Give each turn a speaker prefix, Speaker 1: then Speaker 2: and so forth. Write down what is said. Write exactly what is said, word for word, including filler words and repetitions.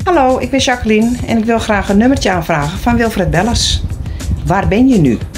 Speaker 1: Hallo, ik ben Jacqueline en ik wil graag een nummertje aanvragen van Wilfred Bellers. Waar ben je nu?